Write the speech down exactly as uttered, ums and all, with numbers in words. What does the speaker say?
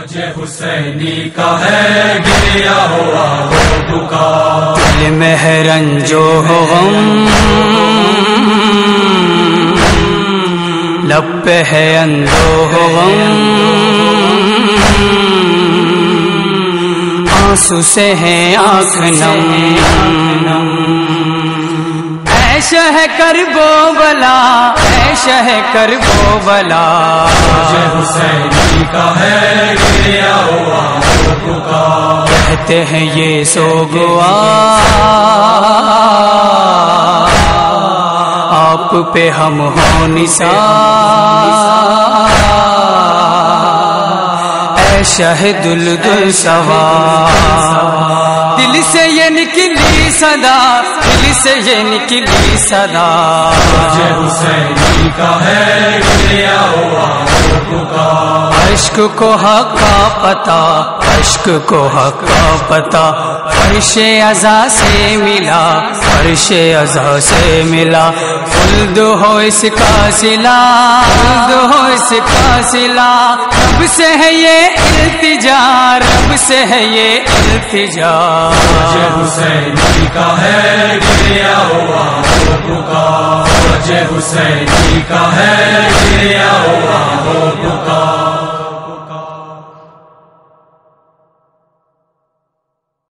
وجہ حسینی کا ہے گریا ہوا ہو پکار، دل میں ہے رنج و غم، لب پہ ہے اندوہ و غم، آنسو سے ہے آنکھ نم، اے شہ کرب و بلا، اے شہ کرب و بلا، وجہ حسینی کا ہے گریا ہوا ہو پکار، کہتے ہیں یہ سوگوا آپ پہ ہم ہوں نثار، اے شہد الدل سوار، دل سے یہ نکلی صدا، دل سے یہ نکلی صدا، وجہ حسینی کا ہے گریا ہوا ہو پکار، عشق کو حق کا پتہ، عشق کو حق کا پتہ، فرش عزا سے ملا، فرش عزا سے ملا، خلد ہو اس کا صلہ، خلد ہو اس کا صلہ، رب سے ہے یہ التجا، رب سے ہے یہ التجا، وجہ حسینی کا ہے گریا ہوا ہو پکار، وجہ حسینی کا ہے گریا ہوا ہو پکار۔